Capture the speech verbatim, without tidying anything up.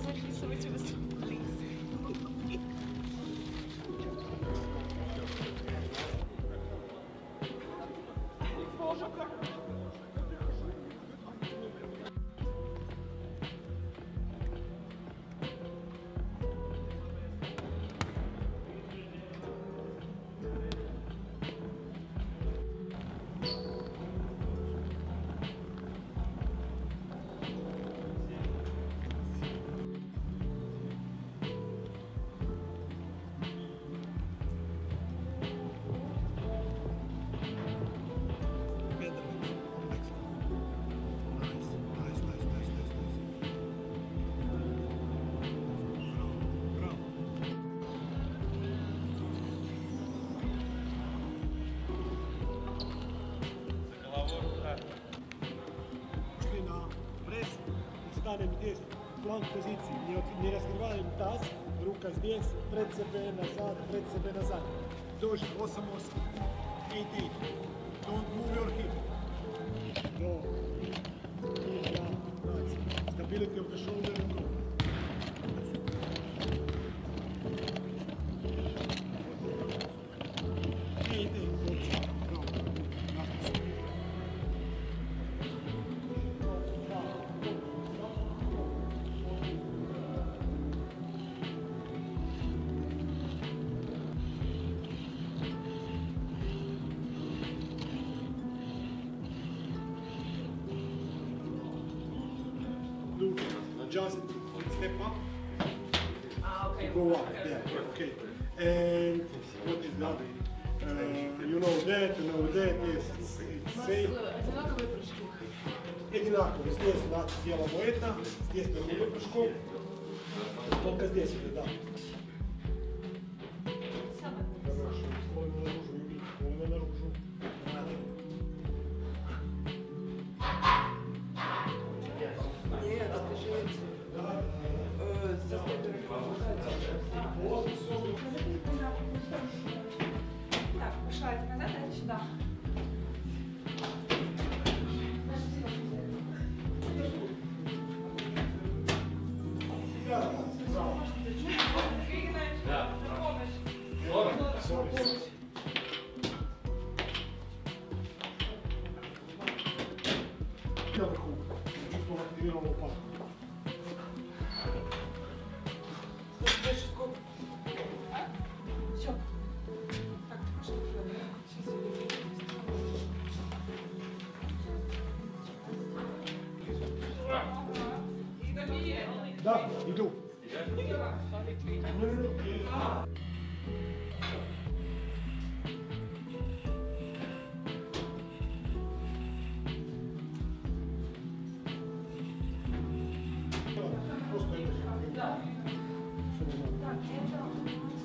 Записывайте выступление. Stanem zdесь, v plank poziciji, ne, ne razkrivajem tas, ruka zdjes, pred sebe, nazad, pred sebe, nazad. Doži, osam osam. eight eight. Don't move your hip. Do. Heel down. Nice. Stability of the shoulder and go. eight eight. Go. Do just step up, Ah, okay. go up, yeah, okay. And what is that? Uh, you know that, you know that, yes, it's, it's same. Одинаковые прыжки. Одинаково, здесь надо делаем это, здесь другой прыжком, только здесь это, да. Слой наружу, Юрий, слой наружу. Нет, скажите, э, со степером Так, пошла это назад, а это сюда. Наверху, чувствовал активированную лопатку. Все. Так, ты пошла уже. Сейчас я Да, иду. Просто это. Так, это...